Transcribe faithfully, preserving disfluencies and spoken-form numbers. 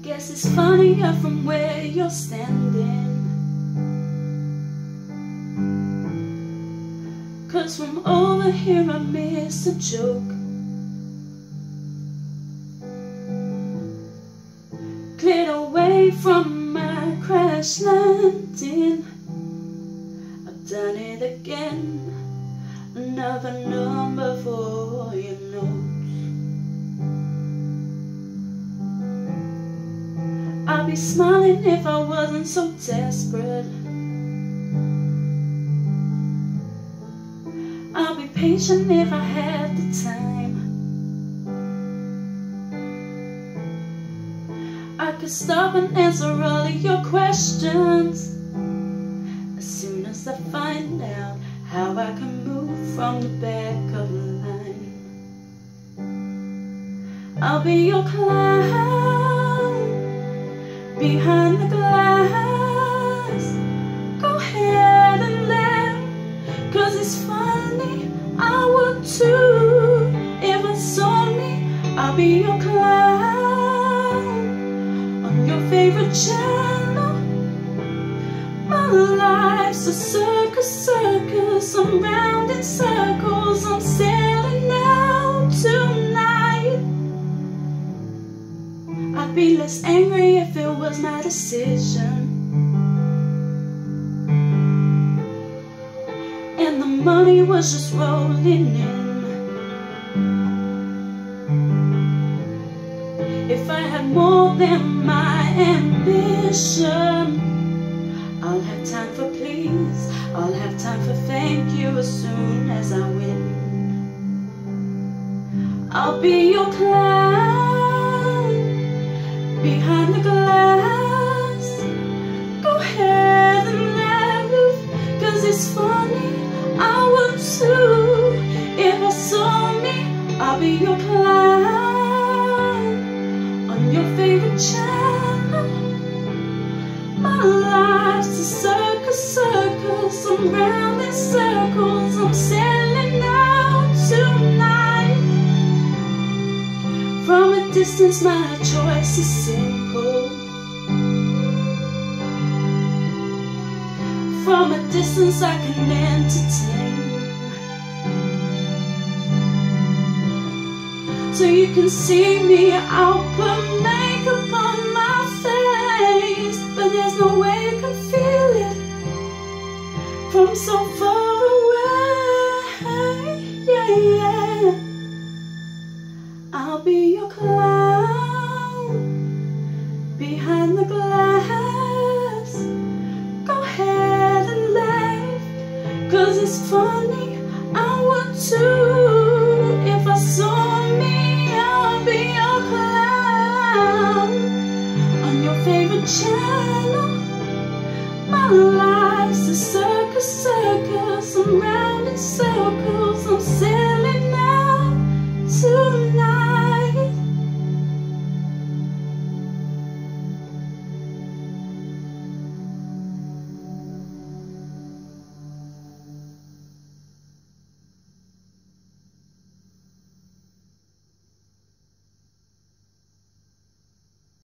Guess it's funnier from where you're standing, 'cause from over here I miss a joke. Cleared away from my crash landing, I've done it again. Another number for your notes. I'd be smiling if I wasn't so desperate. I'll be patient if I had the time. I could stop and answer all of your questions as soon as I find out how I can move from the back of the line. I'll be your clown behind the glass. Go ahead and laugh, 'cause it's funny, I would too. If I saw me, I'll be your clown on your favorite channel. My life's a circus, circus, I'm round in circles. I'm sailing out tonight. I'd be less angry if it was my decision, and the money was just rolling in. If I had more than my ambition, I'll have time for please, I'll have time for thank you as soon as I win. I'll be your clown behind the glass. Go ahead and laugh, 'cause it's funny, I would too. If I saw me, I'll be your clown on your favorite channel. My life's a circus, circus, I'm round in circles. I'm sailing out tonight. From a distance my choice is simple. From a distance I can entertain, so you can see me. I'll put makeup on my face, but there's no way you can feel it from so far away. Yeah, yeah. I'll be your clown behind the glass. Go ahead and laugh, 'cause it's funny, I would too. If I saw me, I'll be your clown on your favorite channel. My life's a circus, circus, I'm round in circles. I'm sailing out tonight.